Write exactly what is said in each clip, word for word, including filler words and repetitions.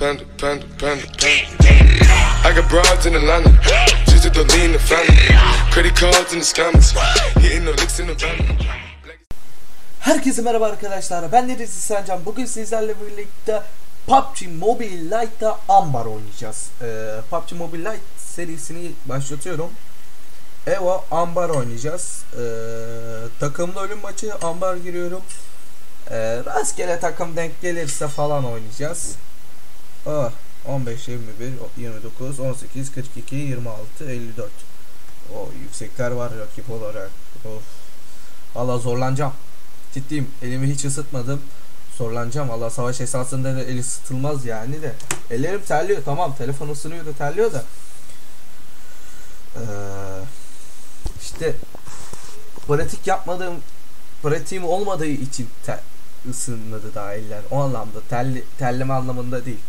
panda, panda, panda, panda. I got broads in Atlanta, just to the lean the family. Credit cards in the scammers, hitting the licks in the van. Herkese merhaba arkadaşlar, ben Deniz İhsancan. Bugün sizlerle birlikte P U B G Mobile Lite'da Ambar oynayacağız. Ee, P U B G Mobile Lite serisini başlatıyorum. Evo Ambar oynayacağız. Ee, takımlı ölüm maçı Ambar giriyorum. Ee, rastgele takım denk gelirse falan oynayacağız. Oh, on beş, yirmi bir, yirmi dokuz, on sekiz, kırk iki, yirmi altı, elli dört. O yüksekler var rakip olarak. Of. Valla zorlanacağım. Ciddiyim, elimi hiç ısıtmadım. Zorlanacağım. Valla savaş esasında da el ısıtılmaz yani de. Ellerim terliyor, tamam, telefon ısınıyor da terliyor da. Ee, işte pratik yapmadığım, pratiğim olmadığı için ter, ısınmadı daha eller. O anlamda, terli, terleme anlamında değil.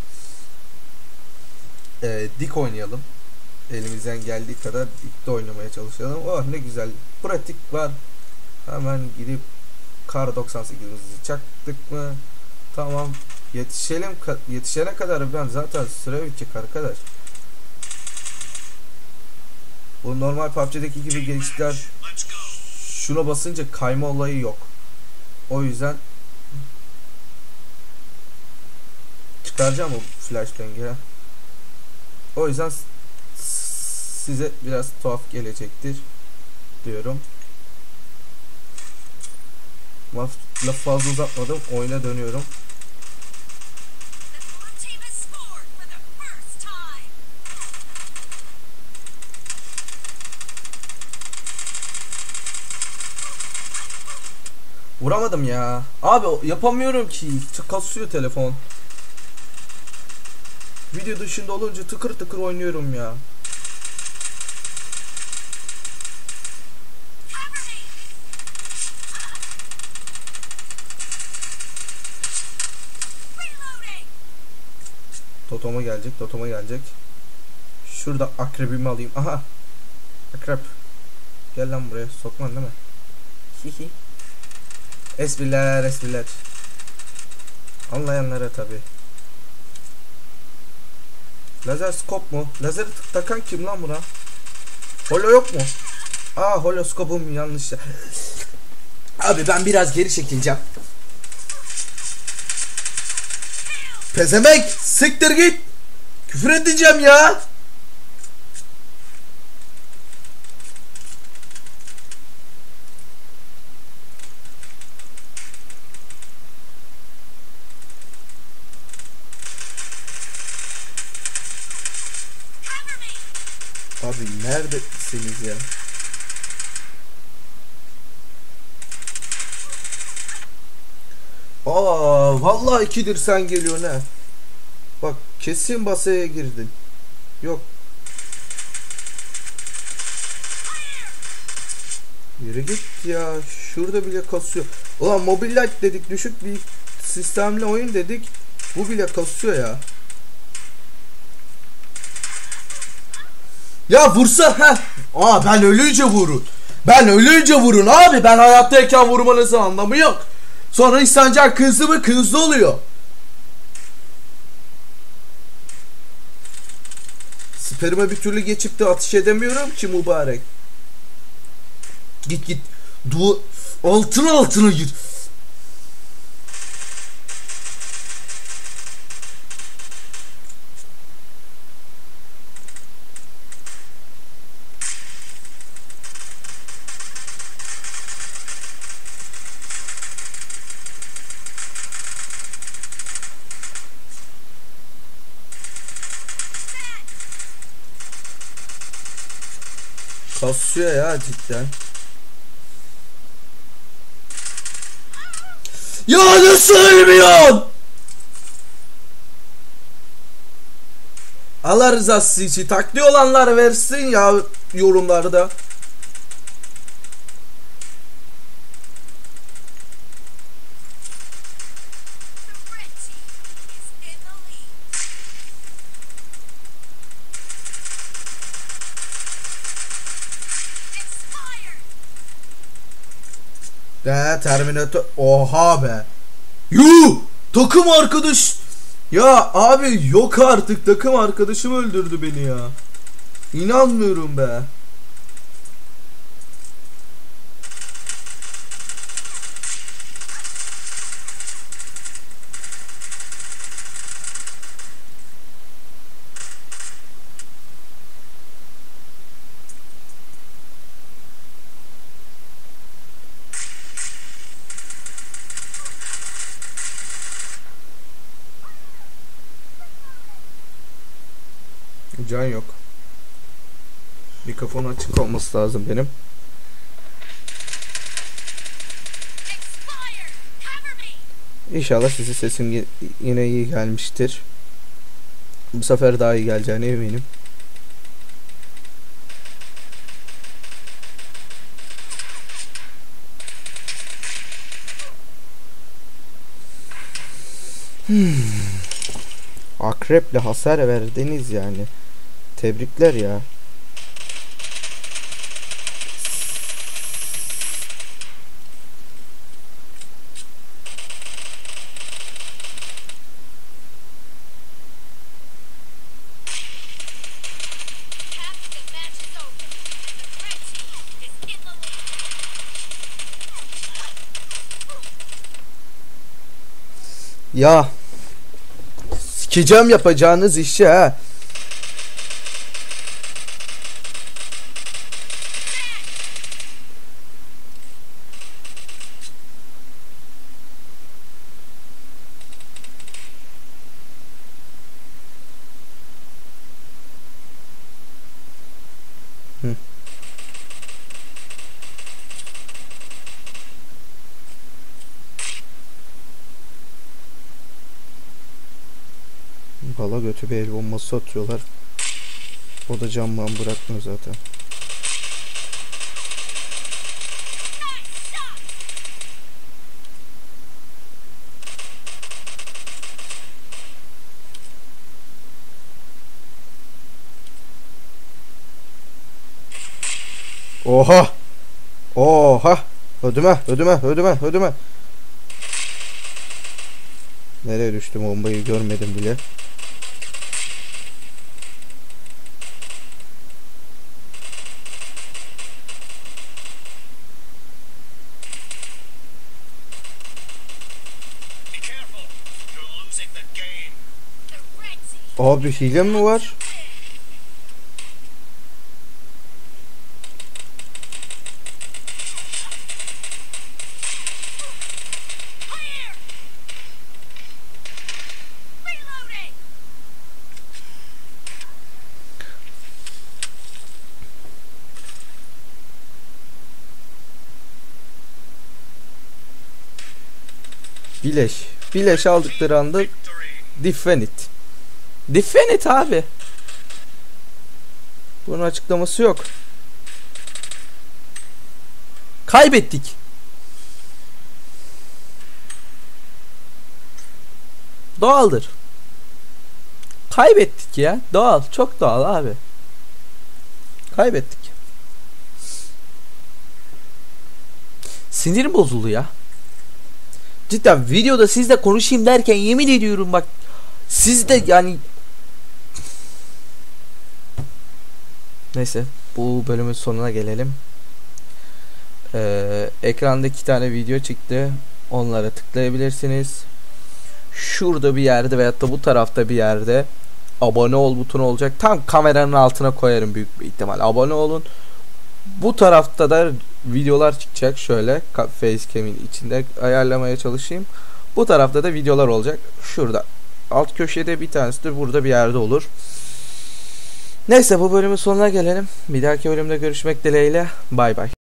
Ee, dik oynayalım. Elimizden geldiği kadar dikte oynamaya çalışalım. Oh ne güzel. Pratik var. Hemen gidip kar doksan sekizimizi çaktık mı? Tamam. Yetişelim, yetişene kadar ben zaten süre bitecek arkadaş. Bu normal P U B G'deki gibi geçişler, şuna basınca kayma olayı yok. O yüzden çıkaracağım o flashbang'i. O yüzden size biraz tuhaf gelecektir diyorum. Laf fazla uzatmadım. Oyuna dönüyorum. Vuramadım ya. Abi yapamıyorum ki. Kasıyor telefon. Video dışında olunca tıkır tıkır oynuyorum ya. Totoma gelecek, totoma gelecek. Şurada akrebimi alayım. Aha. Akrep. Gel lan buraya. Sokman değil mi? Hihi. Espriler, espriler. Anlayanlara tabi. Lazer skop mu? Lazer takan kim lan buna? Holo yok mu? Aa, holoskopum yanlış. Abi ben biraz geri çekileceğim. Pezemek, siktir git. Küfür edeceğim ya. Abi neredesiniz ya? Aa, vallahi ikidir sen geliyor ne? Bak kesin basaya girdin. Yok. Yürü git ya. Şurada bile kasıyor. Ulan Mobile Lite dedik, düşük bir sistemli oyun dedik. Bu bile kasıyor ya. Ya vursa ha. Aa ben ölünce vurun. Ben ölünce vurun abi. Ben hayattayken vurmanızın anlamı yok. Sonra İhsancan kızdı mı kızdı oluyor. Siperime bir türlü geçip de atış edemiyorum ki mübarek. Git git. Du altına altına gir. Kasıyor ya cidden. Ya nasıl ölmüyorsun? Allah rızası için takli olanlar versin ya yorumlarda. De Terminator. Oha be. Yuh! Takım arkadaş Ya abi yok artık, takım arkadaşım öldürdü beni ya. İnanmıyorum be. Can yok. Mikrofon açık olması lazım benim. İnşallah size sesim yine iyi gelmiştir. Bu sefer daha iyi geleceğine eminim. Hmm. Akreple hasar verdiniz yani. Tebrikler ya. Ya sikeceğim yapacağınız işi ha. Hı. Bala götü bir el bombası atıyorlar. O da camdan bırakmıyor zaten. Oha! Oha! Ödüme, ödüme, ödüme, ödüme. Nereye düştüm, bombayı görmedim bile. Abi hile mi var? Bileş. Bileş aldıkları anda Diffenit. Diffenit abi. Bunun açıklaması yok. Kaybettik. Doğaldır. Kaybettik ya. Doğal. Çok doğal abi. Kaybettik. Sinirim bozuldu ya. Cidden videoda sizle konuşayım derken yemin ediyorum bak, siz de yani, neyse bu bölümün sonuna gelelim. Ee, ekranda iki tane video çıktı, onlara tıklayabilirsiniz. Şurada bir yerde veyahut da bu tarafta bir yerde abone ol butonu olacak. Tam kameranın altına koyarım büyük bir ihtimal. Abone olun. Bu tarafta da videolar çıkacak. Şöyle facecam'in içinde ayarlamaya çalışayım. Bu tarafta da videolar olacak. Şurada alt köşede bir tanesi de burada bir yerde olur. Neyse bu bölümün sonuna gelelim. Bir dahaki bölümde görüşmek dileğiyle. Bay bay.